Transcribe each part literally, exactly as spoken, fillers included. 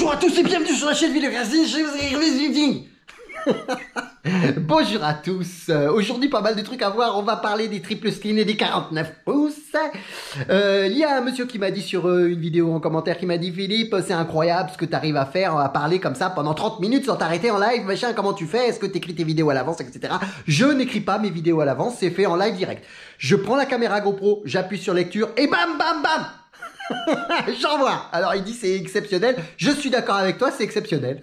Bonjour à tous et bienvenue sur la chaîne Vidéo Classique. Bonjour à tous. Euh, Aujourd'hui, pas mal de trucs à voir. On va parler des triple screen et des quarante-neuf pouces. Euh, il y a un monsieur qui m'a dit sur euh, une vidéo en commentaire qui m'a dit Philippe, c'est incroyable ce que tu arrives à faire, à parler comme ça pendant trente minutes sans t'arrêter en live, machin, comment tu fais, est-ce que tu écris tes vidéos à l'avance, et cetera. Je n'écris pas mes vidéos à l'avance, c'est fait en live direct. Je prends la caméra GoPro, j'appuie sur lecture et bam, bam, bam. J'envoie. Alors il dit c'est exceptionnel. Je suis d'accord avec toi, c'est exceptionnel.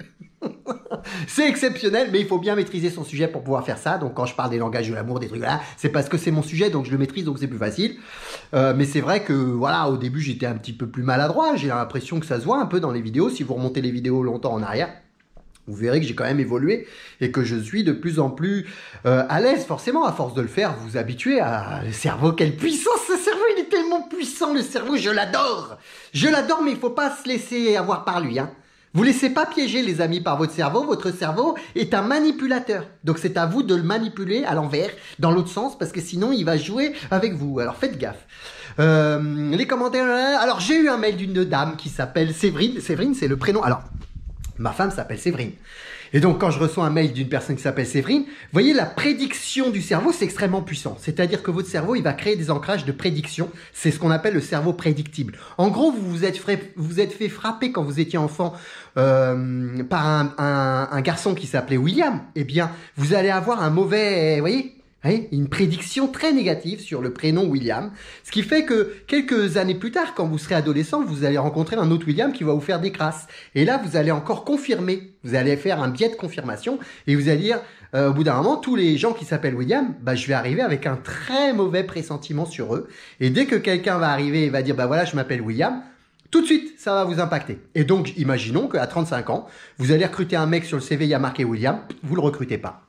C'est exceptionnel, mais il faut bien maîtriser son sujet pour pouvoir faire ça. Donc quand je parle des langages de l'amour, des trucs là, c'est parce que c'est mon sujet, donc je le maîtrise, donc c'est plus facile. Euh, mais c'est vrai que voilà, au début j'étais un petit peu plus maladroit. J'ai l'impression que ça se voit un peu dans les vidéos. Si vous remontez les vidéos longtemps en arrière, vous verrez que j'ai quand même évolué et que je suis de plus en plus euh, à l'aise. Forcément, à force de le faire, vous vous habituez à le cerveau. Quelle puissance ce cerveau, il est tellement puissant le cerveau, je l'adore. Je l'adore, mais il faut pas se laisser avoir par lui, hein. Vous laissez pas piéger les amis par votre cerveau. Votre cerveau est un manipulateur. Donc c'est à vous de le manipuler à l'envers, dans l'autre sens, parce que sinon il va jouer avec vous. Alors faites gaffe. Euh, les commentaires. Alors j'ai eu un mail d'une dame qui s'appelle Séverine. Séverine, c'est le prénom. Alors ma femme s'appelle Séverine. Et donc, quand je reçois un mail d'une personne qui s'appelle Séverine, vous voyez, la prédiction du cerveau, c'est extrêmement puissant. C'est-à-dire que votre cerveau, il va créer des ancrages de prédiction. C'est ce qu'on appelle le cerveau prédictible. En gros, vous vous êtes, fra- vous êtes fait frapper quand vous étiez enfant euh, par un, un, un garçon qui s'appelait William. Eh bien, vous allez avoir un mauvais, vous voyez, Oui, une prédiction très négative sur le prénom William, ce qui fait que quelques années plus tard, quand vous serez adolescent, vous allez rencontrer un autre William qui va vous faire des crasses. Et là, vous allez encore confirmer, vous allez faire un biais de confirmation et vous allez dire, euh, au bout d'un moment, tous les gens qui s'appellent William, bah, je vais arriver avec un très mauvais pressentiment sur eux. Et dès que quelqu'un va arriver et va dire, bah voilà, je m'appelle William, tout de suite, ça va vous impacter. Et donc, imaginons qu'à trente-cinq ans, vous allez recruter un mec sur le C V, il y a marqué William, vous le recrutez pas.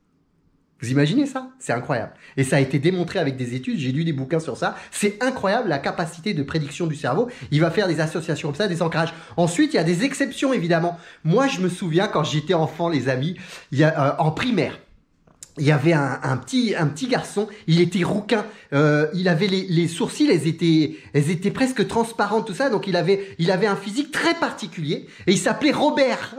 Vous imaginez ça? C'est incroyable. Et ça a été démontré avec des études, j'ai lu des bouquins sur ça. C'est incroyable la capacité de prédiction du cerveau. Il va faire des associations comme ça, des ancrages. Ensuite, il y a des exceptions évidemment. Moi, je me souviens quand j'étais enfant, les amis, il y a, euh, en primaire, il y avait un, un petit un petit garçon, il était rouquin, euh, il avait les, les sourcils, elles étaient elles étaient presque transparentes, tout ça. Donc il avait il avait un physique très particulier et il s'appelait Robert.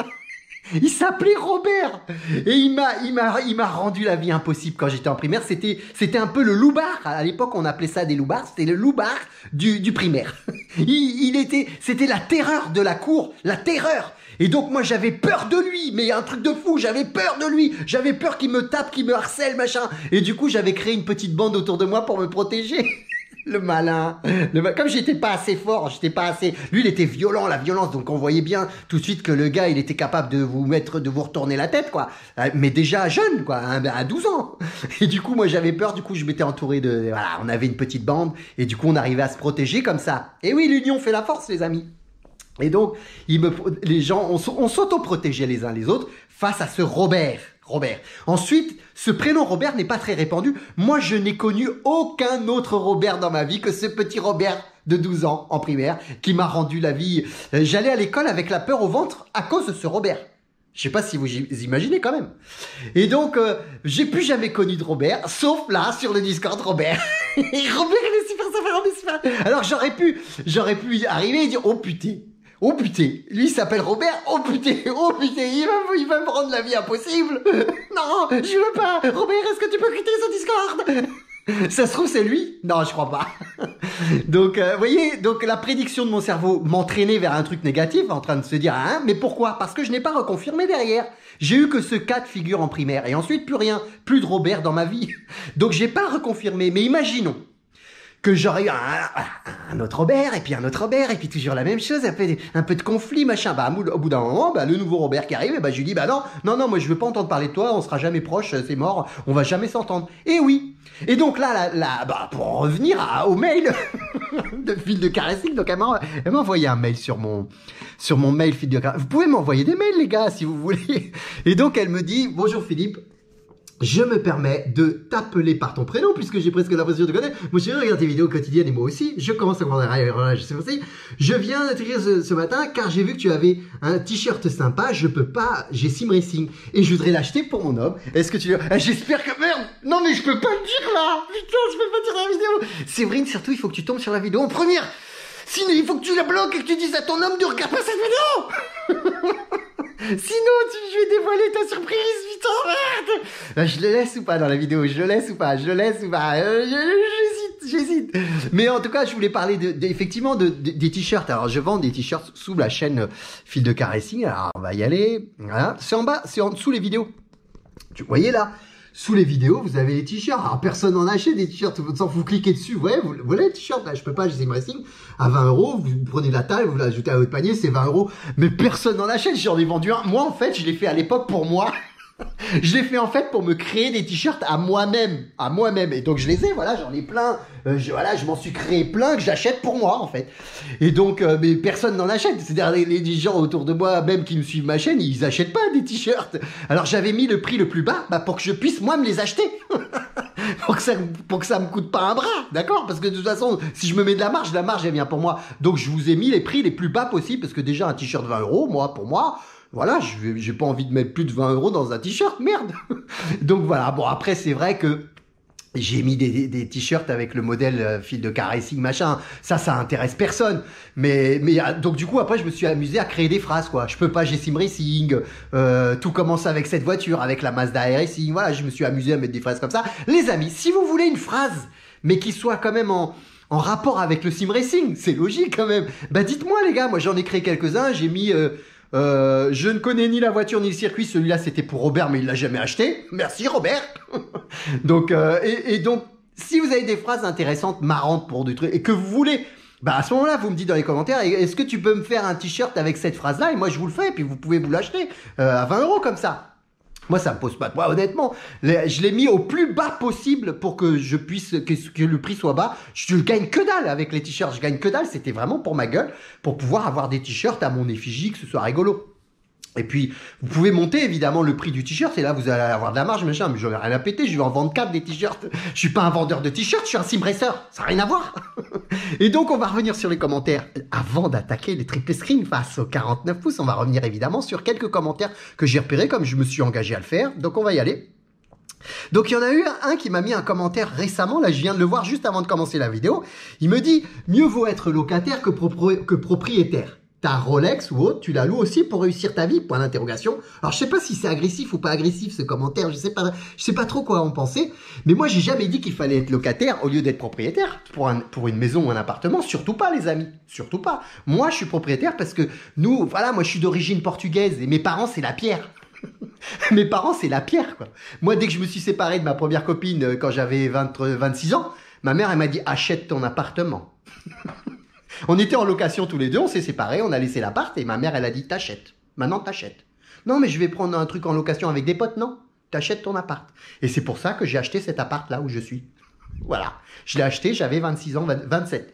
Il s'appelait Robert et il m'a il m'a il m'a rendu la vie impossible quand j'étais en primaire. C'était c'était un peu le loupard. À l'époque, on appelait ça des loupards. C'était le loupard du du primaire. Il, il était c'était la terreur de la cour, la terreur. Et donc moi j'avais peur de lui, mais un truc de fou. J'avais peur de lui. J'avais peur qu'il me tape, qu'il me harcèle, machin. Et du coup j'avais créé une petite bande autour de moi pour me protéger. Le malin. Le mal... Comme j'étais pas assez fort, j'étais pas assez... Lui, il était violent, la violence. Donc, on voyait bien tout de suite que le gars, il était capable de vous mettre, de vous retourner la tête, quoi. Mais déjà jeune, quoi, à douze ans. Et du coup, moi, j'avais peur. Du coup, je m'étais entouré de... Voilà, on avait une petite bande. Et du coup, on arrivait à se protéger comme ça. Et oui, l'union fait la force, les amis. Et donc, il me... les gens, on, on s'auto-protégeait les uns les autres face à ce Robert. Robert. Ensuite, ce prénom Robert n'est pas très répandu. Moi, je n'ai connu aucun autre Robert dans ma vie que ce petit Robert de douze ans en primaire qui m'a rendu la vie. J'allais à l'école avec la peur au ventre à cause de ce Robert. Je sais pas si vous imaginez quand même. Et donc, euh, j'ai plus jamais connu de Robert, sauf là, sur le Discord, Robert. Et Robert, il est super sympa, Robert, super. Alors, j'aurais pu, j'aurais pu arriver et dire, oh putain. Oh putain, lui il s'appelle Robert, oh putain, oh putain, il va, il va me rendre la vie impossible. Non, je veux pas. Robert, est-ce que tu peux quitter ce Discord? Ça se trouve c'est lui? Non, je crois pas. Donc, vous euh, voyez, donc la prédiction de mon cerveau m'entraînait vers un truc négatif, en train de se dire, hein, mais pourquoi? Parce que je n'ai pas reconfirmé derrière. J'ai eu que ce cas de figure en primaire, et ensuite plus rien, plus de Robert dans ma vie. Donc j'ai pas reconfirmé, mais imaginons que j'aurais eu un, un autre Robert, et puis un autre Robert, et puis toujours la même chose, un peu, un peu de conflit, machin. Bah, au bout d'un moment, bah, le nouveau Robert qui arrive, et bah, je lui dis, bah non, non, non, moi, je veux pas entendre parler de toi, on sera jamais proches, c'est mort, on va jamais s'entendre. Et oui. Et donc là, là, là bah, pour en revenir à, au mail de Fil de Caressing, donc elle m'a, elle m'a envoyé un mail sur mon, sur mon mail Fil de Caressing. Vous pouvez m'envoyer des mails, les gars, si vous voulez. Et donc, elle me dit, bonjour Philippe. Je me permets de t'appeler par ton prénom puisque j'ai presque l'impression de te connaître. Moi, je regarde tes vidéos quotidiennes et moi aussi. Je commence à voir derrière. Je sais aussi. Je viens d'atterrir ce, ce matin car j'ai vu que tu avais un t-shirt sympa. Je peux pas. J'ai Sim Racing et je voudrais l'acheter pour mon homme. Est-ce que tu veux? J'espère que merde. Non mais je peux pas le dire là. Putain, je peux pas dire la vidéo. Séverine, surtout, il faut que tu tombes sur la vidéo en première. Sinon, il faut que tu la bloques et que tu dises à ton homme de regarder pas cette vidéo. Sinon, tu, je vais dévoiler ta surprise, putain, merde. Euh, Je le laisse ou pas dans la vidéo? Je le laisse ou pas? Je le laisse ou pas? euh, je- J'hésite, j'hésite. Mais en tout cas, je voulais parler de, de- effectivement de, de- des t-shirts. Alors, je vends des t-shirts sous la chaîne Fil de Caressing. Alors, on va y aller. Voilà. C'est en bas, c'est en dessous les vidéos. Tu voyez là? Sous les vidéos, vous avez les t-shirts. Alors, personne n'en achète des t-shirts. Vous, vous cliquez dessus. Ouais, vous, vous voulez les t-shirts? Là, je peux pas, j'ai Sim Racing. À vingt euros, vous prenez la taille, vous l'ajoutez à votre panier, c'est vingt euros. Mais personne n'en achète. J'en ai vendu un. Moi, en fait, je l'ai fait à l'époque pour moi. Je l'ai fait en fait pour me créer des t-shirts à moi-même, à moi-même. Et donc je les ai, voilà, j'en ai plein. Euh, je, voilà, je m'en suis créé plein que j'achète pour moi en fait. Et donc, euh, mais personne n'en achète. C'est-à-dire les, les gens autour de moi, même qui me suivent ma chaîne, ils achètent pas des t-shirts. Alors j'avais mis le prix le plus bas, bah, pour que je puisse moi me les acheter. pour que ça, pour que ça me coûte pas un bras, d'accord? Parce que de toute façon, si je me mets de la marge, la marge elle vient pour moi. Donc je vous ai mis les prix les plus bas possibles parce que déjà un t-shirt vingt euros, moi pour moi. Voilà, je j'ai pas envie de mettre plus de vingt euros dans un t-shirt, merde. Donc voilà, bon après c'est vrai que j'ai mis des, des, des t-shirts avec le modèle euh, Fil de Caressing machin. Ça, ça intéresse personne. Mais mais euh, donc du coup après je me suis amusé à créer des phrases quoi. Je peux pas, j'ai Sim Racing. Euh, tout commence avec cette voiture, avec la Mazda Racing. Voilà, je me suis amusé à mettre des phrases comme ça. Les amis, si vous voulez une phrase, mais qui soit quand même en en rapport avec le Sim Racing, c'est logique quand même. Bah dites-moi les gars, moi j'en ai créé quelques-uns. J'ai mis euh, Euh, je ne connais ni la voiture ni le circuit. Celui-là, c'était pour Robert, mais il l'a jamais acheté. Merci Robert. donc, euh, et, et donc, si vous avez des phrases intéressantes, marrantes pour des trucs et que vous voulez, bah à ce moment-là, vous me dites dans les commentaires, est-ce que tu peux me faire un t-shirt avec cette phrase-là? Et moi, je vous le fais. Et puis vous pouvez vous l'acheter euh, à vingt euros comme ça. Moi, ça me pose pas de problème, honnêtement. Je l'ai mis au plus bas possible pour que je puisse, que, que le prix soit bas. Je gagne que dalle avec les t-shirts. Je gagne que dalle. C'était vraiment pour ma gueule, pour pouvoir avoir des t-shirts à mon effigie, que ce soit rigolo. Et puis, vous pouvez monter évidemment le prix du t-shirt, et là vous allez avoir de la marge, machin, mais j'en ai rien à péter, je vais en vendre quatre des t-shirts. Je suis pas un vendeur de t-shirts, je suis un sim racer, ça n'a rien à voir. Et donc on va revenir sur les commentaires. Avant d'attaquer les triple screen face aux quarante-neuf pouces, on va revenir évidemment sur quelques commentaires que j'ai repérés, comme je me suis engagé à le faire, donc on va y aller. Donc il y en a eu un qui m'a mis un commentaire récemment, là je viens de le voir juste avant de commencer la vidéo. Il me dit « Mieux vaut être locataire que, propri que propriétaire ». Ta Rolex ou autre, tu la loues aussi pour réussir ta vie, point d'interrogation. Alors je sais pas si c'est agressif ou pas agressif ce commentaire, je sais pas, je sais pas trop quoi en penser, mais moi j'ai jamais dit qu'il fallait être locataire au lieu d'être propriétaire pour un, pour une maison ou un appartement, surtout pas les amis, surtout pas. Moi je suis propriétaire parce que nous, voilà, moi je suis d'origine portugaise et mes parents c'est la pierre. Mes parents c'est la pierre quoi. Moi dès que je me suis séparé de ma première copine quand j'avais vingt, vingt-six ans, ma mère elle m'a dit achète ton appartement. On était en location tous les deux, on s'est séparés, on a laissé l'appart et ma mère, elle a dit t'achètes. Maintenant, t'achètes. Non, mais je vais prendre un truc en location avec des potes, non. T'achètes ton appart. Et c'est pour ça que j'ai acheté cet appart là où je suis. Voilà. Je l'ai acheté, j'avais vingt-six ans, vingt-sept.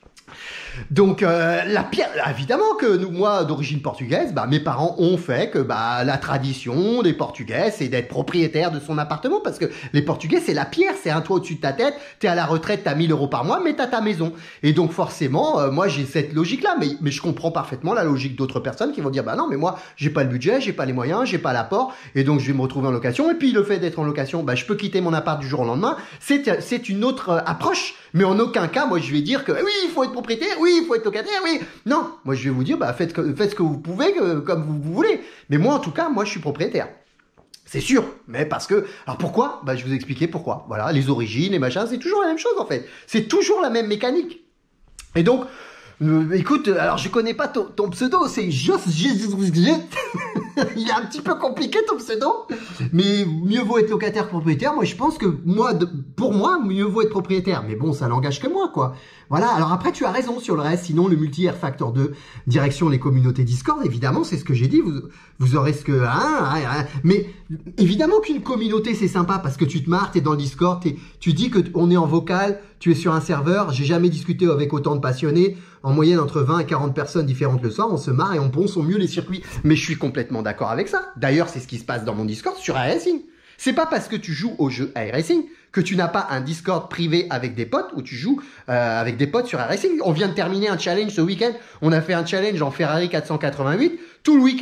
Donc euh, la pierre, évidemment que nous, moi d'origine portugaise, bah mes parents ont fait que bah la tradition des Portugais c'est d'être propriétaire de son appartement parce que les Portugais c'est la pierre, c'est un toit au-dessus de ta tête, t'es à la retraite, t'as mille euros par mois, mais t'as ta maison. Et donc forcément, euh, moi j'ai cette logique-là, mais mais je comprends parfaitement la logique d'autres personnes qui vont dire bah non mais moi j'ai pas le budget, j'ai pas les moyens, j'ai pas l'apport, et donc je vais me retrouver en location. Et puis le fait d'être en location, bah je peux quitter mon appart du jour au lendemain. C'est c'est une autre euh, approche. Mais en aucun cas, moi, je vais dire que oui, il faut être propriétaire, oui, il faut être locataire, oui. Non, moi, je vais vous dire, bah, faites, faites ce que vous pouvez, que, comme vous, vous voulez. Mais moi, en tout cas, moi, je suis propriétaire. C'est sûr, mais parce que... Alors pourquoi? Bah, je vais vous expliquer pourquoi. Voilà, les origines, les machins, c'est toujours la même chose, en fait. C'est toujours la même mécanique. Et donc... Euh, écoute, alors je connais pas ton, ton pseudo, c'est Jos Jésus. Il est un petit peu compliqué ton pseudo, mais mieux vaut être locataire que propriétaire. Moi, je pense que moi, de, pour moi, mieux vaut être propriétaire. Mais bon, ça n'engage que moi, quoi. Voilà. Alors après, tu as raison sur le reste. Sinon, le multi-R Factor deux, direction les communautés Discord, évidemment, c'est ce que j'ai dit. Vous, vous aurez ce que, hein, hein, hein. Mais évidemment qu'une communauté c'est sympa parce que tu te marres, t'es dans le Discord, t'es, tu dis que on est en vocal, tu es sur un serveur. J'ai jamais discuté avec autant de passionnés. En moyenne, entre vingt et quarante personnes différentes le soir, on se marre et on ponce au mieux les circuits. Mais je suis complètement d'accord avec ça. D'ailleurs, c'est ce qui se passe dans mon Discord sur iRacing. C'est pas parce que tu joues au jeu iRacing que tu n'as pas un Discord privé avec des potes où tu joues euh, avec des potes sur iRacing. On vient de terminer un challenge ce week-end. On a fait un challenge en Ferrari quatre cent quatre-vingt-huit tout le week-end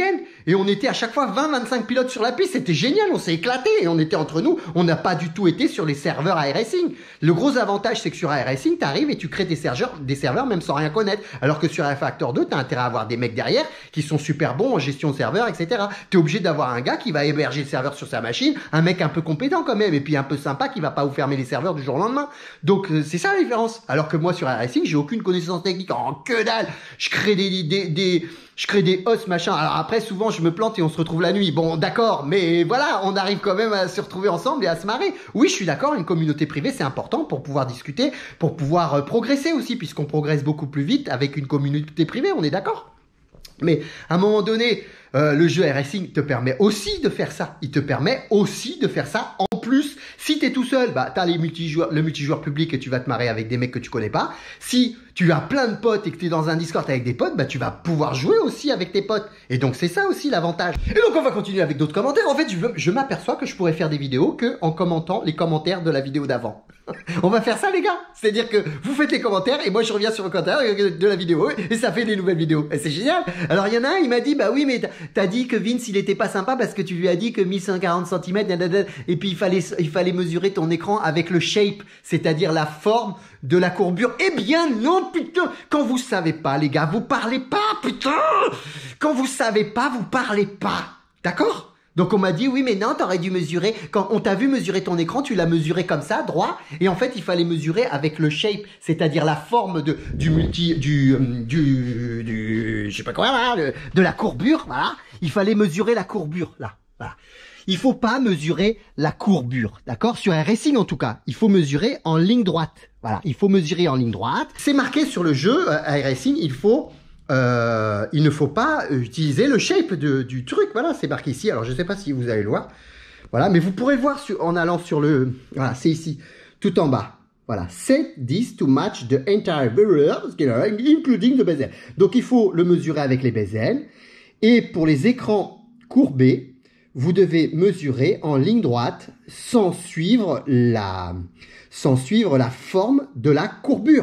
Et on était à chaque fois vingt vingt-cinq pilotes sur la piste. C'était génial, on s'est éclaté et on était entre nous. On n'a pas du tout été sur les serveurs iRacing. Le gros avantage, c'est que sur iRacing, t'arrives et tu crées des serveurs, des serveurs même sans rien connaître. Alors que sur R-Factor deux, t'as intérêt à avoir des mecs derrière qui sont super bons en gestion de serveur, et cetera. T'es obligé d'avoir un gars qui va héberger le serveur sur sa machine, un mec un peu compétent quand même, et puis un peu sympa qui va pas vous fermer les serveurs du jour au lendemain. Donc euh, c'est ça la différence. Alors que moi sur iRacing, j'ai aucune connaissance technique. En que dalle, je crée des, des, des je crée des hosts, machin. Alors après, souvent, je me plante et on se retrouve la nuit. Bon, d'accord, mais voilà, on arrive quand même à se retrouver ensemble et à se marrer. Oui, je suis d'accord, une communauté privée, c'est important pour pouvoir discuter, pour pouvoir euh, progresser aussi, puisqu'on progresse beaucoup plus vite avec une communauté privée, on est d'accord ? Mais à un moment donné, euh, le jeu iRacing te permet aussi de faire ça. Il te permet aussi de faire ça en plus. Si t'es tout seul, bah t'as les multijoueurs, le multijoueur public et tu vas te marrer avec des mecs que tu connais pas. Si tu as plein de potes et que t'es dans un Discord avec des potes, bah tu vas pouvoir jouer aussi avec tes potes. Et donc c'est ça aussi l'avantage. Et donc on va continuer avec d'autres commentaires. En fait, je, je m'aperçois que je pourrais faire des vidéos que en commentant les commentaires de la vidéo d'avant. On va faire ça les gars. C'est-à-dire que vous faites les commentaires et moi je reviens sur le commentaire de la vidéo et ça fait des nouvelles vidéos. Et c'est génial. Alors il y en a un, il m'a dit bah oui mais t'as dit que Vince il était pas sympa parce que tu lui as dit que mille cent quarante centimètres et puis il fallait il fallait mesurer ton écran avec le shape, c'est-à-dire la forme de la courbure. Eh bien non putain, quand vous savez pas les gars, vous parlez pas putain. Quand vous savez pas, vous parlez pas. D'accord ? Donc on m'a dit oui mais non t'aurais dû mesurer, quand on t'a vu mesurer ton écran tu l'as mesuré comme ça droit et en fait il fallait mesurer avec le shape, c'est-à-dire la forme de du multi du du du je sais pas quoi là, de, de la courbure, voilà, il fallait mesurer la courbure là, voilà. Il faut pas mesurer la courbure, d'accord, sur un racing en tout cas, il faut mesurer en ligne droite, voilà, il faut mesurer en ligne droite. C'est marqué sur le jeu euh, iRacing, il faut Euh, il ne faut pas utiliser le shape de, du truc. Voilà, c'est marqué ici. Alors, je ne sais pas si vous allez le voir. Voilà, mais vous pourrez le voir sur, en allant sur le... Voilà, c'est ici, tout en bas. Voilà, set this to match the entire bezel, including the bezel. Donc, il faut le mesurer avec les bezels. Et pour les écrans courbés, vous devez mesurer en ligne droite sans suivre la, sans suivre la forme de la courbure.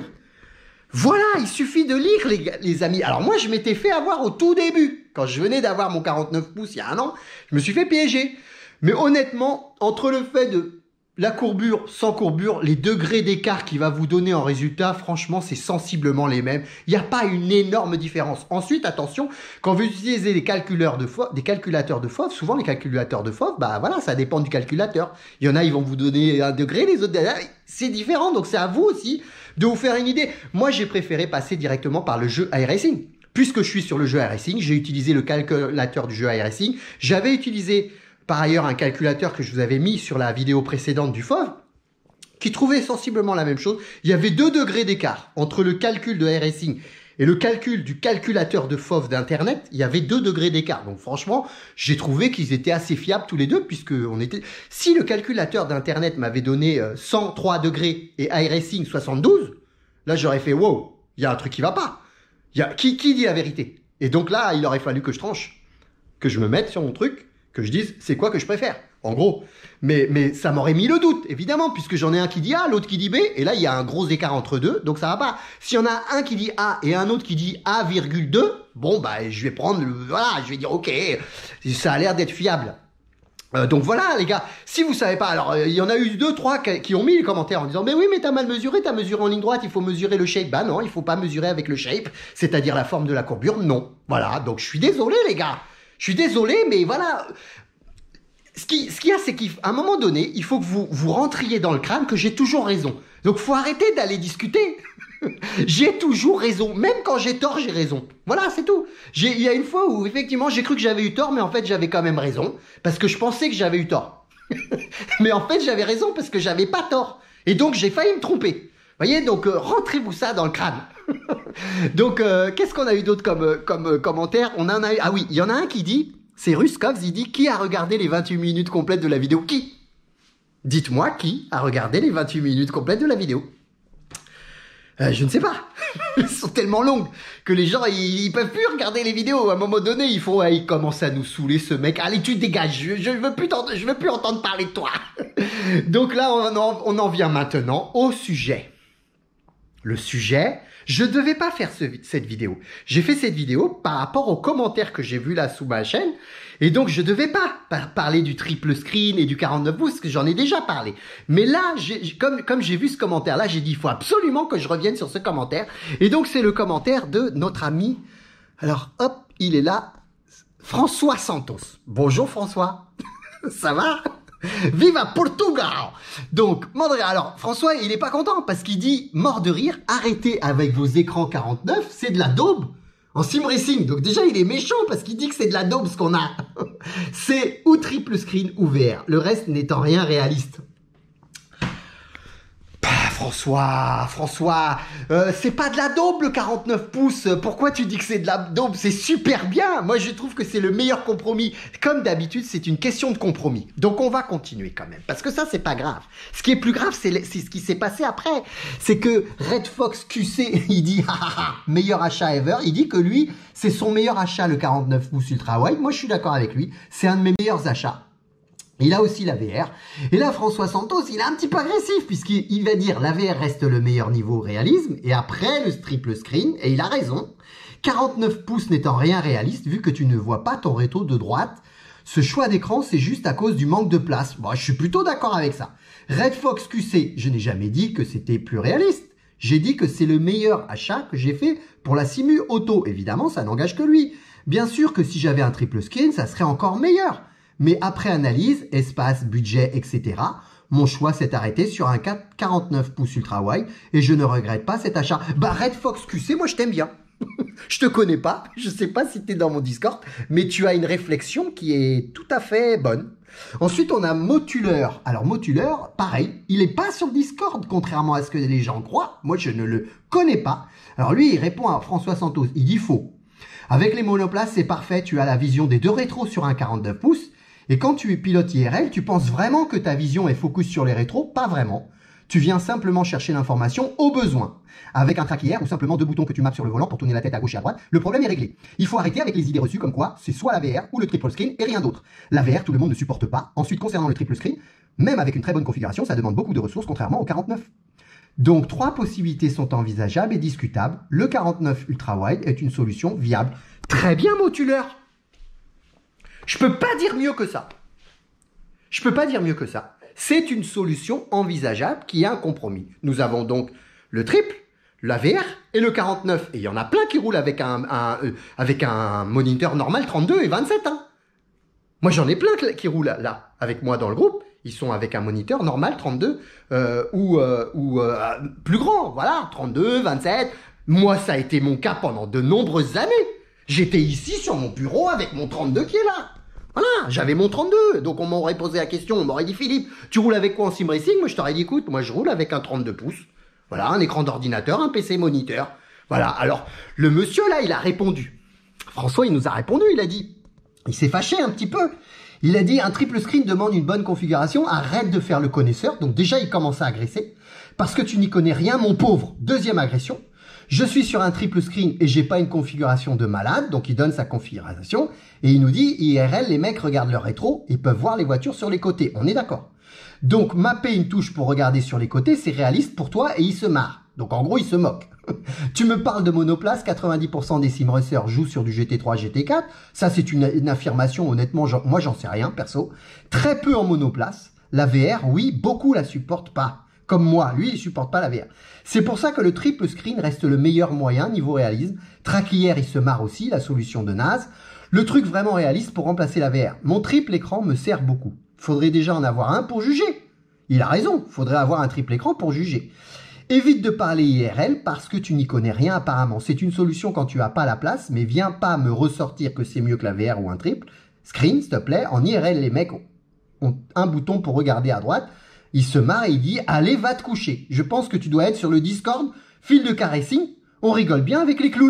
Voilà, il suffit de lire les, les amis. Alors moi je m'étais fait avoir au tout début. Quand je venais d'avoir mon quarante-neuf pouces il y a un an, je me suis fait piéger. Mais honnêtement, entre le fait de la courbure sans courbure, les degrés d'écart qu'il va vous donner en résultat, franchement c'est sensiblement les mêmes. Il n'y a pas une énorme différence. Ensuite, attention, quand vous utilisez des calculateurs de F O V, des calculateurs de F O V, souvent les calculateurs de F O V, bah voilà, ça dépend du calculateur. Il y en a, ils vont vous donner un degré, les autres, c'est différent. Donc c'est à vous aussi de vous faire une idée. Moi, j'ai préféré passer directement par le jeu iRacing. Puisque je suis sur le jeu iRacing, j'ai utilisé le calculateur du jeu iRacing. J'avais utilisé par ailleurs un calculateur que je vous avais mis sur la vidéo précédente du F O V, qui trouvait sensiblement la même chose. Il y avait deux degrés d'écart entre le calcul de iRacing et le calcul du calculateur de F O V d'Internet. Il y avait deux degrés d'écart. Donc franchement, j'ai trouvé qu'ils étaient assez fiables tous les deux, puisque on était... si le calculateur d'Internet m'avait donné cent trois degrés et iRacing soixante-douze, là j'aurais fait wow, il y a un truc qui va pas. Il y a... qui, qui dit la vérité? Et donc là, il aurait fallu que je tranche, que je me mette sur mon truc, que je dise c'est quoi que je préfère, en gros. Mais, mais ça m'aurait mis le doute, évidemment, puisque j'en ai un qui dit A, l'autre qui dit B, et là il y a un gros écart entre deux, donc ça va pas. S'il y en a un qui dit A et un autre qui dit A virgule deux, bon bah je vais prendre, le, voilà, je vais dire ok, ça a l'air d'être fiable. Euh, donc voilà les gars, si vous savez pas, alors il euh, y en a eu deux, trois qui ont mis les commentaires en disant mais oui mais t'as mal mesuré, t'as mesuré en ligne droite, il faut mesurer le shape. Bah non, il faut pas mesurer avec le shape, c'est-à-dire la forme de la courbure, non. Voilà, donc je suis désolé les gars. Je suis désolé, mais voilà. Ce qui, ce qu'il y a, c'est qu'à un moment donné, il faut que vous, vous rentriez dans le crâne que j'ai toujours raison. Donc, faut arrêter d'aller discuter. J'ai toujours raison. Même quand j'ai tort, j'ai raison. Voilà, c'est tout. J'ai, il y a une fois où, effectivement, j'ai cru que j'avais eu tort, mais en fait, j'avais quand même raison. Parce que je pensais que j'avais eu tort. Mais en fait, j'avais raison parce que j'avais pas tort. Et donc, j'ai failli me tromper. Voyez, donc, euh, rentrez-vous ça dans le crâne. Donc, euh, qu'est-ce qu'on a eu d'autre comme, euh, comme euh, commentaire? On en a eu... Ah oui, il y en a un qui dit... C'est Ruskovs, il dit, qui a regardé les vingt-huit minutes complètes de la vidéo? Qui? Dites-moi qui a regardé les vingt-huit minutes complètes de la vidéo. Euh, je ne sais pas. Elles sont tellement longues que les gens, ils, ils peuvent plus regarder les vidéos. À un moment donné, ils font, ils commencent à nous saouler, ce mec. Allez, tu dégages. Je, je veux plus je veux plus entendre parler de toi. Donc là, on en, on en vient maintenant au sujet. le sujet. Je devais pas faire ce, cette vidéo. J'ai fait cette vidéo par rapport aux commentaires que j'ai vus là sous ma chaîne. Et donc, je devais pas par parler du triple screen et du quarante-neuf pouces, parce que j'en ai déjà parlé. Mais là, comme, comme j'ai vu ce commentaire-là, j'ai dit, il faut absolument que je revienne sur ce commentaire. Et donc, c'est le commentaire de notre ami. Alors, hop, il est là. François Santos. Bonjour François. Ça va? Viva Portugal! Donc, Mandré, alors, François, il est pas content parce qu'il dit, mort de rire, arrêtez avec vos écrans quarante-neuf, c'est de la daube en sim racing. Donc déjà, il est méchant parce qu'il dit que c'est de la daube ce qu'on a. C'est ou triple screen ou V R, le reste n'étant rien réaliste. François, François, euh, c'est pas de la daube le quarante-neuf pouces. Pourquoi tu dis que c'est de la daube? C'est super bien. Moi, je trouve que c'est le meilleur compromis. Comme d'habitude, c'est une question de compromis. Donc, on va continuer quand même. Parce que ça, c'est pas grave. Ce qui est plus grave, c'est ce qui s'est passé après. C'est que Red Fox Q C, il dit, ah, ah, ah, meilleur achat ever. Il dit que lui, c'est son meilleur achat, le quarante-neuf pouces ultra wide. Moi, je suis d'accord avec lui. C'est un de mes meilleurs achats. Il a aussi la V R. Et là, François Santos, il est un petit peu agressif puisqu'il va dire la V R reste le meilleur niveau réalisme et après le triple screen, et il a raison. quarante-neuf pouces n'étant rien réaliste vu que tu ne vois pas ton rétro de droite. Ce choix d'écran, c'est juste à cause du manque de place. Bon, je suis plutôt d'accord avec ça. Red Fox Q C, je n'ai jamais dit que c'était plus réaliste. J'ai dit que c'est le meilleur achat que j'ai fait pour la simu auto. Évidemment, ça n'engage que lui. Bien sûr que si j'avais un triple screen, ça serait encore meilleur. Mais après analyse, espace, budget, et cetera, mon choix s'est arrêté sur un quarante-neuf pouces ultra wide et je ne regrette pas cet achat. Bah, Red Fox Q C, moi je t'aime bien. Je te connais pas, je sais pas si tu es dans mon Discord, mais tu as une réflexion qui est tout à fait bonne. Ensuite, on a Motuleur. Alors, Motuleur, pareil, il est pas sur Discord, contrairement à ce que les gens croient. Moi, je ne le connais pas. Alors, lui, il répond à François Santos. Il dit faux. Avec les monoplaces, c'est parfait. Tu as la vision des deux rétros sur un quarante-neuf pouces. Et quand tu pilotes I R L, tu penses vraiment que ta vision est focus sur les rétros? Pas vraiment. Tu viens simplement chercher l'information au besoin. Avec un track I R ou simplement deux boutons que tu mappes sur le volant pour tourner la tête à gauche et à droite, le problème est réglé. Il faut arrêter avec les idées reçues comme quoi c'est soit la V R ou le triple screen et rien d'autre. La V R, tout le monde ne supporte pas. Ensuite, concernant le triple screen, même avec une très bonne configuration, ça demande beaucoup de ressources contrairement au quarante-neuf. Donc, trois possibilités sont envisageables et discutables. Le quarante-neuf Ultra Wide est une solution viable. Très bien, Motuleur. Je peux pas dire mieux que ça. Je peux pas dire mieux que ça. C'est une solution envisageable qui est un compromis. Nous avons donc le triple, la V R et le quarante-neuf. Et il y en a plein qui roulent avec un, un, euh, avec un moniteur normal trente-deux et vingt-sept. Hein. Moi, j'en ai plein qui roulent là, là, avec moi dans le groupe. Ils sont avec un moniteur normal trente-deux euh, ou, euh, ou euh, plus grand. Voilà, trente-deux, vingt-sept. Moi, ça a été mon cas pendant de nombreuses années. J'étais ici sur mon bureau avec mon trente-deux qui est là. Voilà, j'avais mon trente-deux. Donc on m'aurait posé la question, on m'aurait dit Philippe, tu roules avec quoi en sim racing? Moi je t'aurais dit écoute, moi je roule avec un trente-deux pouces. Voilà, un écran d'ordinateur, un P C moniteur. Voilà, alors le monsieur là, il a répondu. François, il nous a répondu, il a dit, il s'est fâché un petit peu. Il a dit un triple screen demande une bonne configuration, arrête de faire le connaisseur. Donc déjà, il commence à agresser. Parce que tu n'y connais rien, mon pauvre. Deuxième agression. Je suis sur un triple screen et j'ai pas une configuration de malade, donc il donne sa configuration et il nous dit I R L, les mecs regardent leur rétro et peuvent voir les voitures sur les côtés. On est d'accord. Donc mapper une touche pour regarder sur les côtés, c'est réaliste pour toi et il se marre. Donc en gros, il se moque. Tu me parles de monoplace, quatre-vingt-dix pour cent des simracers jouent sur du G T trois, G T quatre. Ça, c'est une, une affirmation, honnêtement, moi j'en sais rien, perso. Très peu en monoplace. La V R, oui, beaucoup la supportent pas. Comme moi, lui, il supporte pas la V R. C'est pour ça que le triple screen reste le meilleur moyen niveau réalisme. Track I R, il se marre aussi, la solution de naze. Le truc vraiment réaliste pour remplacer la V R. Mon triple écran me sert beaucoup. Faudrait déjà en avoir un pour juger. Il a raison, faudrait avoir un triple écran pour juger. Évite de parler I R L parce que tu n'y connais rien apparemment. C'est une solution quand tu as pas la place, mais viens pas me ressortir que c'est mieux que la V R ou un triple. Screen, s'il te plaît. En I R L, les mecs ont un bouton pour regarder à droite. Il se marre et il dit « Allez, va te coucher. Je pense que tu dois être sur le Discord, fil de caressing. On rigole bien avec les clowns. »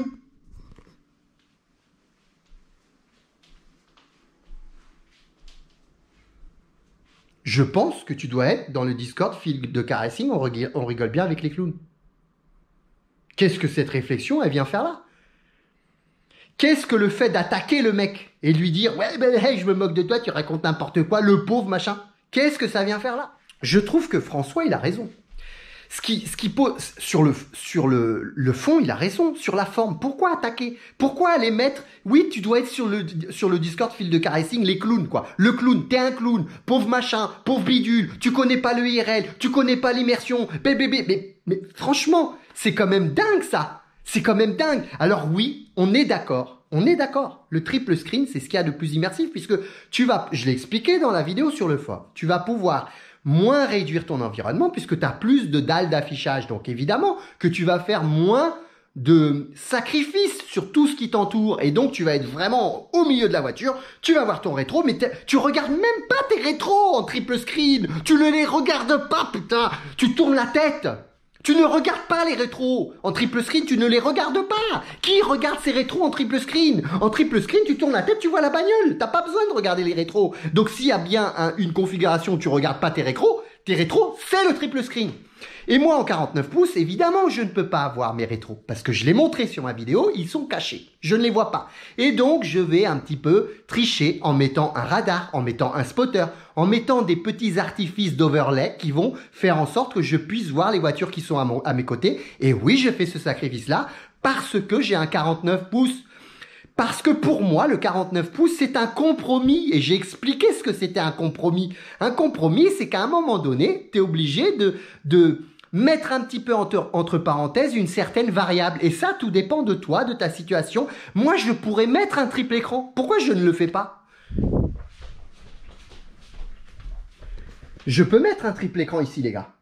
Je pense que tu dois être dans le Discord, fil de caressing. On rigole, on rigole bien avec les clowns. Qu'est-ce que cette réflexion, elle vient faire là? Qu'est-ce que le fait d'attaquer le mec et lui dire « Ouais, ben, hey, je me moque de toi, tu racontes n'importe quoi, le pauvre machin. » Qu'est-ce que ça vient faire là? Je trouve que François, il a raison. ce qui, ce qui pose sur le sur le, le fond, il a raison. Sur la forme, pourquoi attaquer? Pourquoi aller mettre? Oui, tu dois être sur le sur le Discord fil de caressing, les clowns quoi. Le clown, t'es un clown, pauvre machin, pauvre bidule. Tu connais pas le I R L, tu connais pas l'immersion. Bébé, mais, mais mais franchement, c'est quand même dingue ça. C'est quand même dingue. Alors oui, on est d'accord. On est d'accord. Le triple screen, c'est ce qu'il y a de plus immersif puisque tu vas, je l'ai expliqué dans la vidéo sur le forum, tu vas pouvoir moins réduire ton environnement puisque tu as plus de dalles d'affichage. Donc évidemment que tu vas faire moins de sacrifices sur tout ce qui t'entoure et donc tu vas être vraiment au milieu de la voiture, tu vas voir ton rétro, mais tu regardes même pas tes rétros en triple screen. Tu ne les regardes pas, putain. Tu tournes la tête. Tu ne regardes pas les rétros. En triple screen, tu ne les regardes pas. Qui regarde ces rétros en triple screen? En triple screen, tu tournes la tête, tu vois la bagnole. T'as pas besoin de regarder les rétros. Donc s'il y a bien un, une configuration où tu regardes pas tes rétros, tes rétros, c'est le triple screen. Et moi, en quarante-neuf pouces, évidemment, je ne peux pas avoir mes rétros. Parce que je l'ai montré sur ma vidéo, ils sont cachés. Je ne les vois pas. Et donc, je vais un petit peu tricher en mettant un radar, en mettant un spotter, en mettant des petits artifices d'overlay qui vont faire en sorte que je puisse voir les voitures qui sont à, mon, à mes côtés. Et oui, je fais ce sacrifice-là parce que j'ai un quarante-neuf pouces. Parce que pour moi, le quarante-neuf pouces, c'est un compromis. Et j'ai expliqué ce que c'était un compromis. Un compromis, c'est qu'à un moment donné, tu es obligé de, de mettre un petit peu entre, entre parenthèses une certaine variable. Et ça, tout dépend de toi, de ta situation. Moi, je pourrais mettre un triple écran. Pourquoi je ne le fais pas? Je peux mettre un triple écran ici, les gars.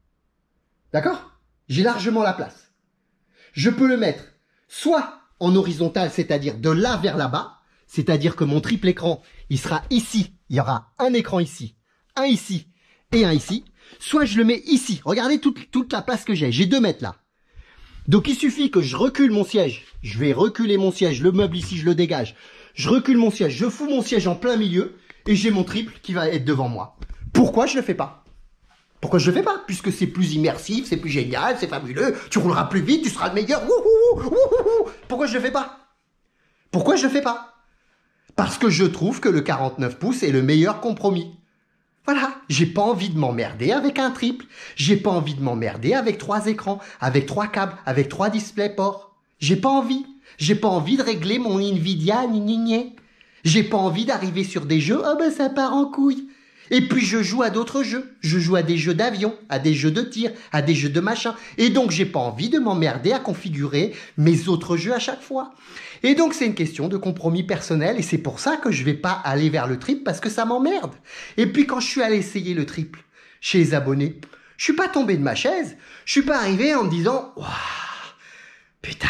D'accord? J'ai largement la place. Je peux le mettre soit en horizontal, c'est-à-dire de là vers là-bas, c'est-à-dire que mon triple écran, il sera ici, il y aura un écran ici, un ici et un ici, soit je le mets ici. Regardez toute, toute la place que j'ai, j'ai deux mètres là. Donc il suffit que je recule mon siège, je vais reculer mon siège, le meuble ici, je le dégage, je recule mon siège, je fous mon siège en plein milieu et j'ai mon triple qui va être devant moi. Pourquoi je le fais pas? Pourquoi je le fais pas? Puisque c'est plus immersif, c'est plus génial, c'est fabuleux, tu rouleras plus vite, tu seras le meilleur. Wouhou, wouhou. Pourquoi je le fais pas? Pourquoi je le fais pas? Parce que je trouve que le quarante-neuf pouces est le meilleur compromis. Voilà, j'ai pas envie de m'emmerder avec un triple, j'ai pas envie de m'emmerder avec trois écrans, avec trois câbles, avec trois DisplayPort. J'ai pas envie. J'ai pas envie de régler mon Nvidia, ni ni ni. J'ai pas envie d'arriver sur des jeux, oh ben ça part en couille. Et puis je joue à d'autres jeux. Je joue à des jeux d'avion, à des jeux de tir, à des jeux de machin. Et donc j'ai pas envie de m'emmerder à configurer mes autres jeux à chaque fois. Et donc c'est une question de compromis personnel et c'est pour ça que je vais pas aller vers le triple parce que ça m'emmerde. Et puis quand je suis allé essayer le triple chez les abonnés, je suis pas tombé de ma chaise. Je suis pas arrivé en me disant waouh, putain,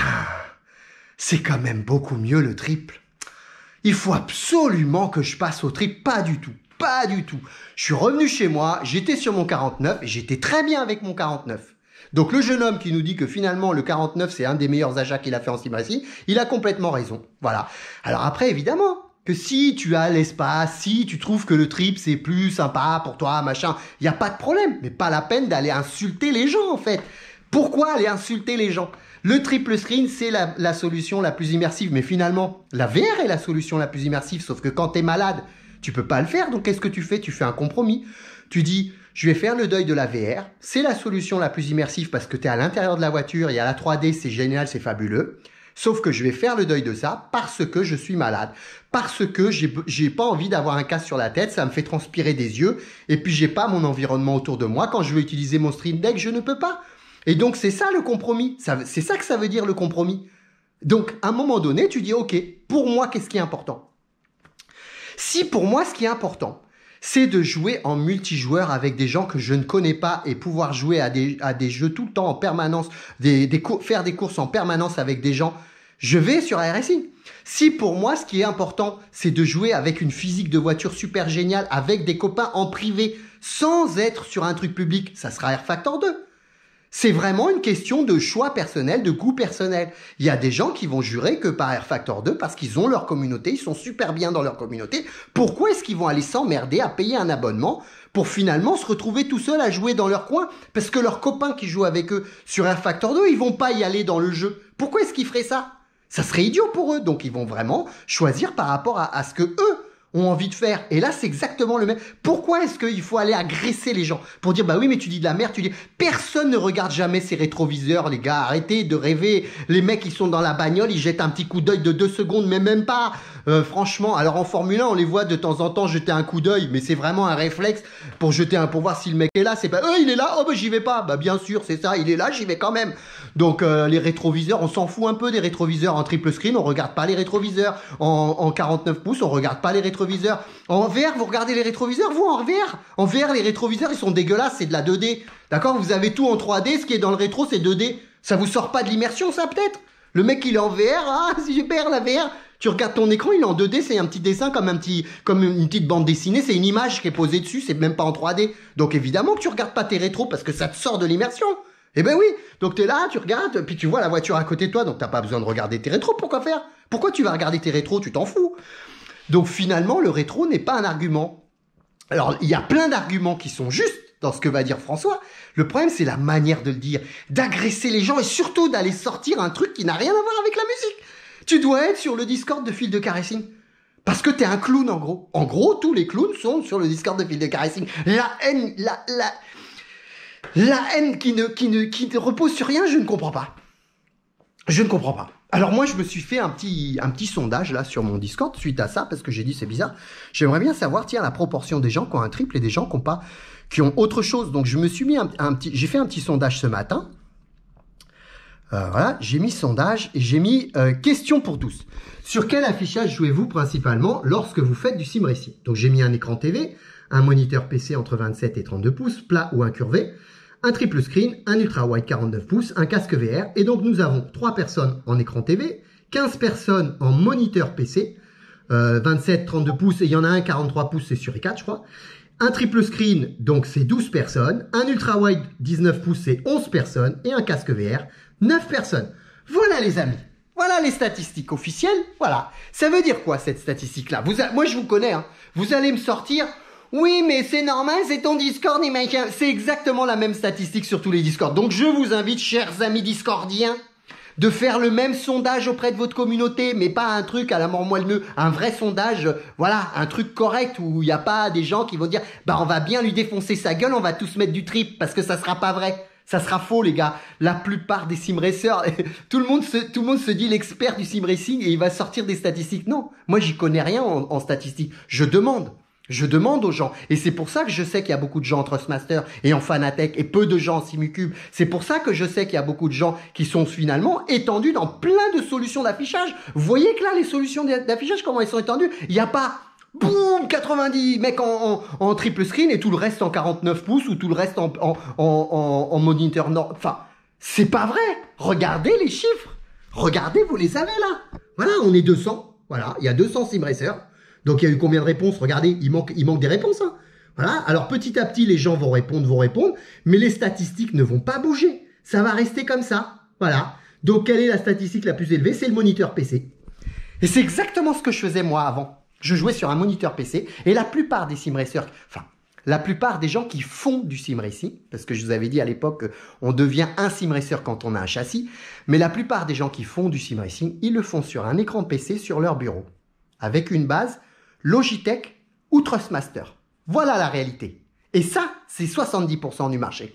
c'est quand même beaucoup mieux le triple. Il faut absolument que je passe au triple. Pas du tout. Pas du tout. Je suis revenu chez moi, j'étais sur mon quarante-neuf et j'étais très bien avec mon quarante-neuf. Donc le jeune homme qui nous dit que finalement le quarante-neuf c'est un des meilleurs achats qu'il a fait en Simacy, il a complètement raison. Voilà. Alors après évidemment que si tu as l'espace, si tu trouves que le triple c'est plus sympa pour toi, machin, il n'y a pas de problème. Mais pas la peine d'aller insulter les gens en fait. Pourquoi aller insulter les gens? Le triple screen, c'est la, la solution la plus immersive. Mais finalement, la V R est la solution la plus immersive. Sauf que quand tu es malade, tu peux pas le faire, donc qu'est-ce que tu fais? Tu fais un compromis. Tu dis, je vais faire le deuil de la V R. C'est la solution la plus immersive parce que tu es à l'intérieur de la voiture, il y a la trois D, c'est génial, c'est fabuleux. Sauf que je vais faire le deuil de ça parce que je suis malade. Parce que j'ai, j'ai pas envie d'avoir un casque sur la tête, ça me fait transpirer des yeux. Et puis j'ai pas mon environnement autour de moi. Quand je veux utiliser mon Stream Deck, je ne peux pas. Et donc c'est ça le compromis. Ça, c'est ça que ça veut dire le compromis. Donc à un moment donné, tu dis, ok, pour moi, qu'est-ce qui est important? Si pour moi, ce qui est important, c'est de jouer en multijoueur avec des gens que je ne connais pas et pouvoir jouer à des, à des jeux tout le temps en permanence, des, des faire des courses en permanence avec des gens, je vais sur iRacing. Si pour moi, ce qui est important, c'est de jouer avec une physique de voiture super géniale, avec des copains en privé, sans être sur un truc public, ça sera R Factor deux. C'est vraiment une question de choix personnel, de goût personnel. Il y a des gens qui vont jurer que par R Factor deux, parce qu'ils ont leur communauté, ils sont super bien dans leur communauté, pourquoi est-ce qu'ils vont aller s'emmerder à payer un abonnement pour finalement se retrouver tout seuls à jouer dans leur coin? Parce que leurs copains qui jouent avec eux sur R Factor deux, ils vont pas y aller dans le jeu. Pourquoi est-ce qu'ils feraient ça? Ça serait idiot pour eux. Donc ils vont vraiment choisir par rapport à, à ce que eux ont envie de faire. Et là, c'est exactement le même. Pourquoi est-ce qu'il faut aller agresser les gens? Pour dire, bah oui, mais tu dis de la merde, tu dis... Personne ne regarde jamais ses rétroviseurs, les gars. Arrêtez de rêver. Les mecs, ils sont dans la bagnole, ils jettent un petit coup d'œil de deux secondes, mais même pas. Euh, franchement, alors en Formule un, on les voit de temps en temps jeter un coup d'œil, mais c'est vraiment un réflexe pour jeter un, pour voir si le mec est là. C'est pas, euh, il est là, oh bah j'y vais pas. Bah bien sûr, c'est ça, il est là, j'y vais quand même. Donc euh, les rétroviseurs, on s'en fout un peu des rétroviseurs en triple screen, on regarde pas les rétroviseurs. En, en quarante-neuf pouces, on regarde pas les rétroviseurs. En V R, vous regardez les rétroviseurs, vous en V R. En V R, les rétroviseurs, ils sont dégueulasses, c'est de la deux D. D'accord? Vous avez tout en trois D, ce qui est dans le rétro, c'est deux D. Ça vous sort pas de l'immersion, ça peut-être? Le mec, il est en V R, ah, c'est super la V R. Tu regardes ton écran, il est en deux D, c'est un petit dessin comme un petit, comme une petite bande dessinée, c'est une image qui est posée dessus, c'est même pas en trois D. Donc évidemment que tu regardes pas tes rétros parce que ça te sort de l'immersion. Eh ben oui, donc t'es là, tu regardes, puis tu vois la voiture à côté de toi, donc t'as pas besoin de regarder tes rétros, pourquoi faire? Pourquoi tu vas regarder tes rétros, tu t'en fous? Donc finalement, le rétro n'est pas un argument. Alors, il y a plein d'arguments qui sont justes dans ce que va dire François. Le problème, c'est la manière de le dire, d'agresser les gens et surtout d'aller sortir un truc qui n'a rien à voir avec la musique. Tu dois être sur le Discord de Field de Caressing. Parce que t'es un clown, en gros. En gros, tous les clowns sont sur le Discord de Field de Caressing. La haine, la, la, la haine qui ne, qui ne, qui ne repose sur rien, je ne comprends pas. Je ne comprends pas. Alors moi, je me suis fait un petit, un petit sondage là sur mon Discord suite à ça, parce que j'ai dit c'est bizarre. J'aimerais bien savoir, tiens, la proportion des gens qui ont un triple et des gens qui ont pas, qui ont autre chose. Donc je me suis mis un, un petit, j'ai fait un petit sondage ce matin. Euh, voilà, j'ai mis sondage et j'ai mis euh, question pour tous. Sur quel affichage jouez-vous principalement lorsque vous faites du sim racing? Donc j'ai mis un écran T V, un moniteur P C entre vingt-sept et trente-deux pouces, plat ou incurvé, un triple screen, un ultra wide quarante-neuf pouces, un casque V R. Et donc nous avons trois personnes en écran T V, quinze personnes en moniteur P C, euh, vingt-sept, trente-deux pouces, et il y en a un quarante-trois pouces, c'est sur i quatre je crois. Un triple screen, donc c'est douze personnes, un ultra wide dix-neuf pouces, c'est onze personnes, et un casque V R, neuf personnes. Voilà les amis, voilà les statistiques officielles, voilà. Ça veut dire quoi cette statistique-là? Vous, moi je vous connais, hein. Vous allez me sortir... Oui, mais c'est normal, c'est ton Discord, imagine. C'est exactement la même statistique sur tous les Discords. Donc je vous invite, chers amis discordiens, de faire le même sondage auprès de votre communauté, mais pas un truc à la mort moelleux, un vrai sondage, voilà, un truc correct où il n'y a pas des gens qui vont dire, bah on va bien lui défoncer sa gueule, on va tous mettre du trip, parce que ça sera pas vrai. Ça sera faux, les gars. La plupart des sim racers, tout le monde se, tout le monde se dit l'expert du sim racing et il va sortir des statistiques. Non, moi j'y connais rien en, en statistiques. Je demande. Je demande aux gens. Et c'est pour ça que je sais qu'il y a beaucoup de gens en Trustmaster et en Fanatec et peu de gens en Simucube. C'est pour ça que je sais qu'il y a beaucoup de gens qui sont finalement étendus dans plein de solutions d'affichage. Vous voyez que là, les solutions d'affichage, comment elles sont étendues? Il n'y a pas, boum, quatre-vingt-dix mecs en, en, en triple screen et tout le reste en quarante-neuf pouces ou tout le reste en, en, en, en, en moniteur nord. Enfin, c'est pas vrai. Regardez les chiffres. Regardez, vous les avez là. Voilà, on est deux cents. Voilà, il y a deux cents sim racers. Donc, il y a eu combien de réponses? Regardez, il manque, il manque des réponses. Hein. Voilà. Alors, petit à petit, les gens vont répondre, vont répondre, mais les statistiques ne vont pas bouger. Ça va rester comme ça. Voilà. Donc, quelle est la statistique la plus élevée? C'est le moniteur P C. Et c'est exactement ce que je faisais moi avant. Je jouais sur un moniteur P C et la plupart des sim racers, enfin, la plupart des gens qui font du sim racing, parce que je vous avais dit à l'époque qu'on devient un sim racer quand on a un châssis, mais la plupart des gens qui font du sim racing, ils le font sur un écran P C sur leur bureau, avec une base Logitech ou Trustmaster. Voilà la réalité. Et ça, c'est soixante-dix pour cent du marché.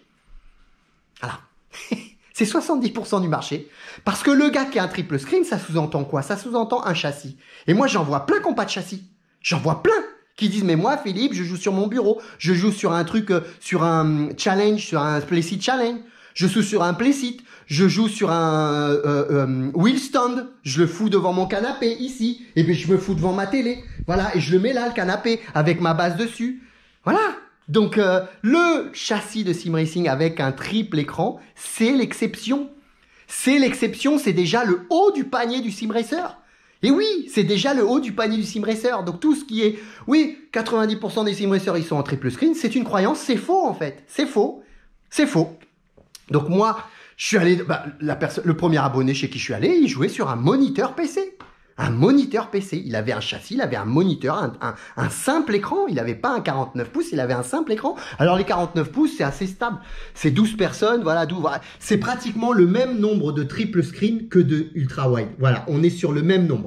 Voilà. C'est soixante-dix pour cent du marché. Parce que le gars qui a un triple screen, ça sous-entend quoi? Ça sous-entend un châssis. Et moi, j'en vois plein qui n'ont pas de châssis. J'en vois plein qui disent, mais moi, Philippe, je joue sur mon bureau. Je joue sur un truc, euh, sur un challenge, sur un playseat challenge. Je joue sur un playseat. Je joue sur un euh, euh, wheel stand, je le fous devant mon canapé ici, et puis je me fous devant ma télé, voilà, et je le mets là le canapé avec ma base dessus, voilà. Donc euh, le châssis de sim racing avec un triple écran, c'est l'exception, c'est l'exception, c'est déjà le haut du panier du sim racer. Et oui, c'est déjà le haut du panier du sim racer. Donc tout ce qui est, oui, quatre-vingt-dix pour cent des sim racers ils sont en triple screen, c'est une croyance, c'est faux en fait, c'est faux, c'est faux. Donc moi je suis allé, bah, la personne, le premier abonné chez qui je suis allé, il jouait sur un moniteur P C. Un moniteur P C. Il avait un châssis, il avait un moniteur, un, un, un simple écran. Il n'avait pas un quarante-neuf pouces, il avait un simple écran. Alors les quarante-neuf pouces, c'est assez stable. C'est douze personnes, voilà, douze, voilà. C'est pratiquement le même nombre de triple screen que de ultra wide. Voilà, on est sur le même nombre.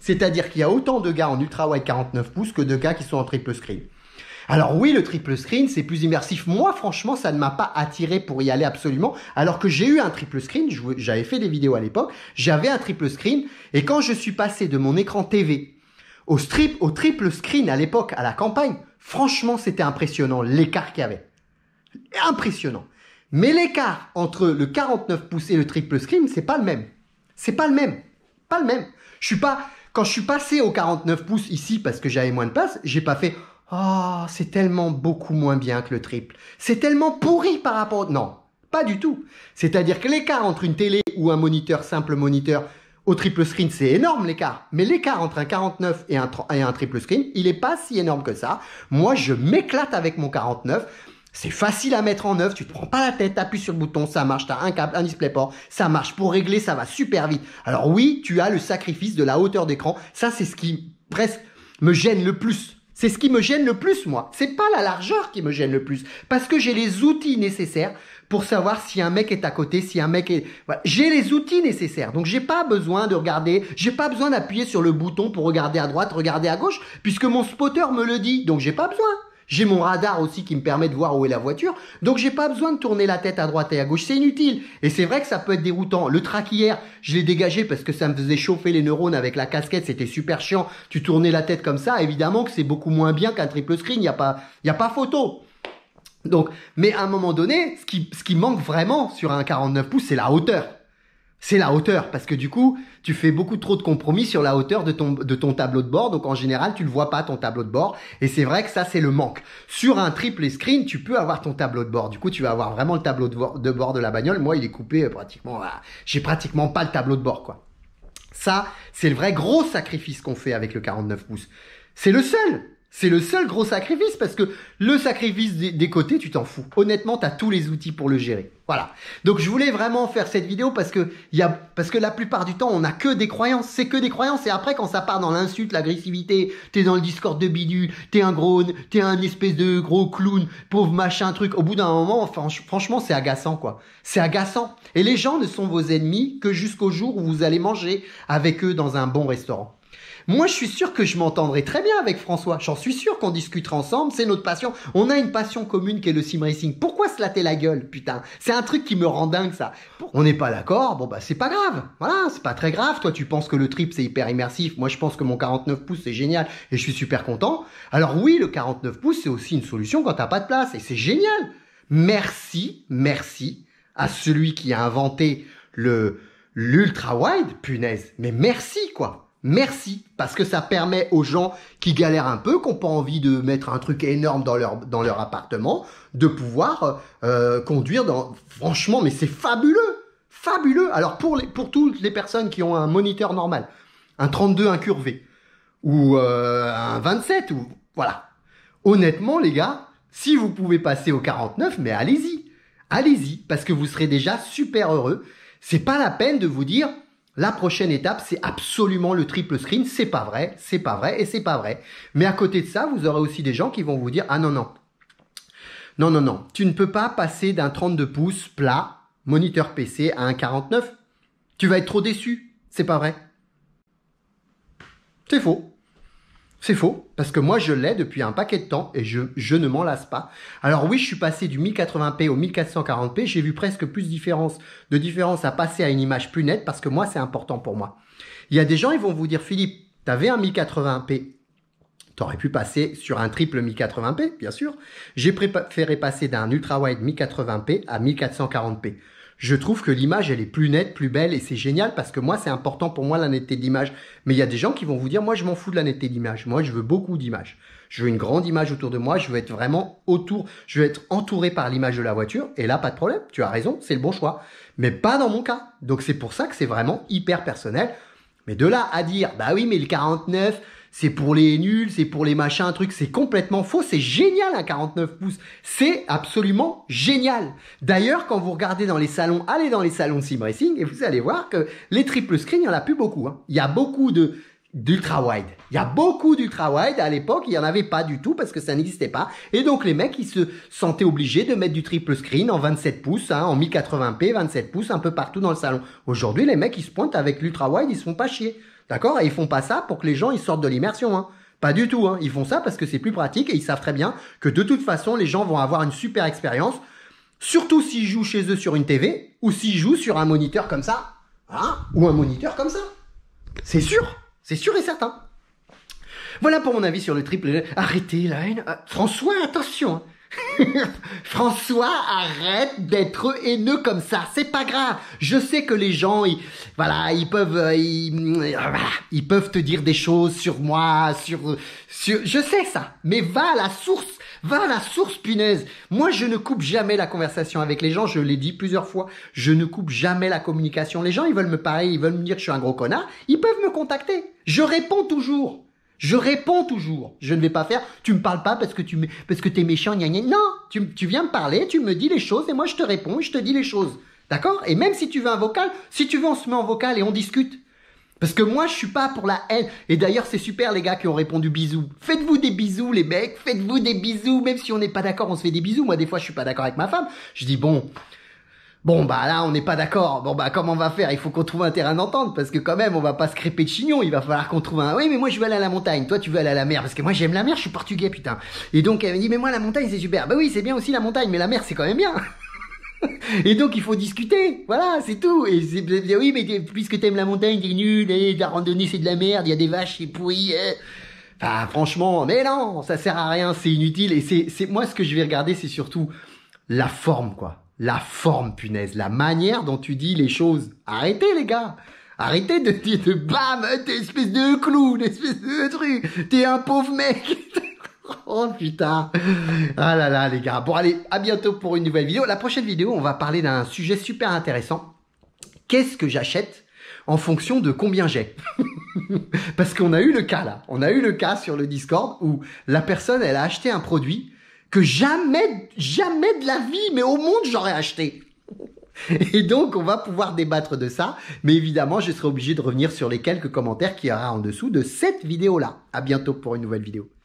C'est-à-dire qu'il y a autant de gars en ultra wide quarante-neuf pouces que de gars qui sont en triple screen. Alors oui, le triple screen, c'est plus immersif. Moi, franchement, ça ne m'a pas attiré pour y aller absolument. Alors que j'ai eu un triple screen, j'avais fait des vidéos à l'époque, j'avais un triple screen. Et quand je suis passé de mon écran T V au, strip, au triple screen à l'époque, à la campagne, franchement, c'était impressionnant l'écart qu'il y avait. Impressionnant. Mais l'écart entre le quarante-neuf pouces et le triple screen, c'est pas le même. C'est pas le même. Pas le même. Je suis pas, quand je suis passé au quarante-neuf pouces ici parce que j'avais moins de place, j'ai pas fait oh, c'est tellement beaucoup moins bien que le triple. C'est tellement pourri par rapport au... Non, pas du tout. C'est-à-dire que l'écart entre une télé ou un moniteur, simple moniteur, au triple screen, c'est énorme l'écart. Mais l'écart entre un quarante-neuf et un, et un triple screen, il est pas si énorme que ça. Moi, je m'éclate avec mon quarante-neuf. C'est facile à mettre en œuvre, tu te prends pas la tête, t'appuies sur le bouton, ça marche, t'as un câble, un DisplayPort, ça marche. Pour régler, ça va super vite. Alors oui, tu as le sacrifice de la hauteur d'écran. Ça, c'est ce qui presque me gêne le plus. C'est ce qui me gêne le plus, moi. C'est pas la largeur qui me gêne le plus. Parce que j'ai les outils nécessaires pour savoir si un mec est à côté, si un mec est... Voilà. J'ai les outils nécessaires. Donc, j'ai pas besoin de regarder, j'ai pas besoin d'appuyer sur le bouton pour regarder à droite, regarder à gauche, puisque mon spotter me le dit. Donc, j'ai pas besoin. J'ai mon radar aussi qui me permet de voir où est la voiture. Donc, j'ai pas besoin de tourner la tête à droite et à gauche. C'est inutile. Et c'est vrai que ça peut être déroutant. Le track hier, je l'ai dégagé parce que ça me faisait chauffer les neurones avec la casquette. C'était super chiant. Tu tournais la tête comme ça. Évidemment que c'est beaucoup moins bien qu'un triple screen. Il n'y a pas, il y a pas photo. Donc, mais à un moment donné, ce qui, ce qui manque vraiment sur un quarante-neuf pouces, c'est la hauteur. C'est la hauteur, parce que du coup, tu fais beaucoup trop de compromis sur la hauteur de ton, de ton tableau de bord. Donc, en général, tu le vois pas, ton tableau de bord. Et c'est vrai que ça, c'est le manque. Sur un triple screen, tu peux avoir ton tableau de bord. Du coup, tu vas avoir vraiment le tableau de bord de, bord de la bagnole. Moi, il est coupé pratiquement, voilà. J'ai pratiquement pas le tableau de bord, quoi. Ça, c'est le vrai gros sacrifice qu'on fait avec le quarante-neuf pouces. C'est le seul. C'est le seul gros sacrifice parce que le sacrifice des, des côtés, tu t'en fous. Honnêtement, tu as tous les outils pour le gérer. Voilà. Donc, je voulais vraiment faire cette vidéo parce que, y a, parce que la plupart du temps, on n'a que des croyances. C'est que des croyances. Et après, quand ça part dans l'insulte, l'agressivité, t'es dans le Discord de bidule, t'es un gros, t'es un espèce de gros clown, pauvre machin, truc. Au bout d'un moment, enfin, franchement, c'est agaçant, quoi. C'est agaçant. Et les gens ne sont vos ennemis que jusqu'au jour où vous allez manger avec eux dans un bon restaurant. Moi, je suis sûr que je m'entendrai très bien avec François. J'en suis sûr qu'on discutera ensemble. C'est notre passion. On a une passion commune qui est le sim racing. Pourquoi se latter la gueule, putain? C'est un truc qui me rend dingue, ça. On n'est pas d'accord. Bon, bah, c'est pas grave. Voilà, c'est pas très grave. Toi, tu penses que le trip, c'est hyper immersif. Moi, je pense que mon quarante-neuf pouces, c'est génial. Et je suis super content. Alors oui, le quarante-neuf pouces, c'est aussi une solution quand t'as pas de place. Et c'est génial. Merci, merci à celui qui a inventé le, l'ultra wide. Punaise. Mais merci, quoi. Merci, parce que ça permet aux gens qui galèrent un peu, qui n'ont pas envie de mettre un truc énorme dans leur, dans leur appartement, de pouvoir euh, conduire dans... Franchement, mais c'est fabuleux, fabuleux. Alors pour, les, pour toutes les personnes qui ont un moniteur normal, un trente-deux incurvé, ou euh, un vingt-sept, ou voilà. Honnêtement, les gars, si vous pouvez passer au quarante-neuf, mais allez-y, allez-y, parce que vous serez déjà super heureux. C'est pas la peine de vous dire... La prochaine étape, c'est absolument le triple screen. C'est pas vrai, c'est pas vrai et c'est pas vrai. Mais à côté de ça, vous aurez aussi des gens qui vont vous dire « Ah non, non, non, non, non, tu ne peux pas passer d'un trente-deux pouces plat, moniteur P C, à un quarante-neuf. Tu vas être trop déçu. C'est pas vrai. » C'est faux. C'est faux, parce que moi je l'ai depuis un paquet de temps et je, je ne m'en lasse pas. Alors oui, je suis passé du mille quatre-vingts p au mille quatre cent quarante p, j'ai vu presque plus de différence, de différence à passer à une image plus nette parce que moi c'est important pour moi. Il y a des gens, ils vont vous dire, Philippe, tu avais un mille quatre-vingts p, tu aurais pu passer sur un triple mille quatre-vingts p, bien sûr. J'ai préféré passer d'un ultra wide mille quatre-vingts p à mille quatre cent quarante p. Je trouve que l'image, elle est plus nette, plus belle et c'est génial parce que moi, c'est important pour moi la netteté de l'image. Mais il y a des gens qui vont vous dire, moi, je m'en fous de la netteté d'image. Moi, je veux beaucoup d'images. Je veux une grande image autour de moi. Je veux être vraiment autour. Je veux être entouré par l'image de la voiture. Et là, pas de problème. Tu as raison, c'est le bon choix. Mais pas dans mon cas. Donc, c'est pour ça que c'est vraiment hyper personnel. Mais de là à dire, bah oui, mais le quarante-neuf, c'est pour les nuls, c'est pour les machins, un truc, c'est complètement faux. C'est génial un quarante-neuf pouces. C'est absolument génial. D'ailleurs, quand vous regardez dans les salons, allez dans les salons de sim racing et vous allez voir que les triple screen, il n'y en a plus beaucoup. Hein. Il y a beaucoup de d'ultra wide. Il y a beaucoup d'ultra wide. À l'époque, il y en avait pas du tout parce que ça n'existait pas. Et donc les mecs, ils se sentaient obligés de mettre du triple screen en vingt-sept pouces, hein, en mille quatre-vingts p, vingt-sept pouces, un peu partout dans le salon. Aujourd'hui, les mecs, ils se pointent avec l'ultra wide, ils se font pas chier. D'accord? Et ils font pas ça pour que les gens ils sortent de l'immersion, hein. Pas du tout, hein. Ils font ça parce que c'est plus pratique et ils savent très bien que de toute façon, les gens vont avoir une super expérience. Surtout s'ils jouent chez eux sur une T V ou s'ils jouent sur un moniteur comme ça, hein, ou un moniteur comme ça. C'est sûr. C'est sûr et certain. Voilà pour mon avis sur le triple. Arrêtez la haine. François, attention. François, arrête d'être haineux comme ça. C'est pas grave. Je sais que les gens, ils, voilà, ils peuvent, ils, ils peuvent te dire des choses sur moi, sur, sur. Je sais ça. Mais va à la source. Va à la source, punaise. Moi, je ne coupe jamais la conversation avec les gens. Je l'ai dit plusieurs fois. Je ne coupe jamais la communication. Les gens, ils veulent me parler, ils veulent me dire que je suis un gros connard. Ils peuvent me contacter. Je réponds toujours. Je réponds toujours. Je ne vais pas faire, tu me parles pas parce que tu me, parce que t'es méchant, gna gna. Non, tu, tu viens me parler, tu me dis les choses et moi je te réponds et je te dis les choses. D'accord? Et même si tu veux un vocal, si tu veux, on se met en vocal et on discute. Parce que moi, je suis pas pour la haine. Et d'ailleurs, c'est super, les gars, qui ont répondu bisous. Faites-vous des bisous, les mecs. Faites-vous des bisous. Même si on n'est pas d'accord, on se fait des bisous. Moi, des fois, je suis pas d'accord avec ma femme. Je dis, bon, bon, bah là, on n'est pas d'accord. Bon, bah, comment on va faire? Il faut qu'on trouve un terrain d'entente. Parce que quand même, on va pas se crêper de chignon. Il va falloir qu'on trouve un... Oui, mais moi, je veux aller à la montagne. Toi, tu veux aller à la mer. Parce que moi, j'aime la mer. Je suis portugais, putain. Et donc, elle me dit, mais moi, la montagne, c'est super. Bah oui, c'est bien aussi la montagne. Mais la mer, c'est quand même bien. Et donc il faut discuter, voilà, c'est tout. Et c'est oui, mais puisque t'aimes la montagne, t'es nul, et la randonnée c'est de la merde, il y a des vaches, c'est pourri. Eh. Enfin, franchement, mais non, ça sert à rien, c'est inutile. Et c'est, c'est moi ce que je vais regarder, c'est surtout la forme, quoi. La forme, punaise, la manière dont tu dis les choses. Arrêtez, les gars. Arrêtez de dire de bam, t'es espèce de clown, espèce de truc. T'es un pauvre mec. Oh putain. Ah là là les gars. Bon allez, à bientôt pour une nouvelle vidéo. La prochaine vidéo, on va parler d'un sujet super intéressant. Qu'est-ce que j'achète en fonction de combien j'ai? Parce qu'on a eu le cas là. On a eu le cas sur le Discord où la personne, elle a acheté un produit que jamais, jamais de la vie, mais au monde, j'aurais acheté. Et donc, on va pouvoir débattre de ça. Mais évidemment, je serai obligé de revenir sur les quelques commentaires qu'il y aura en dessous de cette vidéo-là. À bientôt pour une nouvelle vidéo.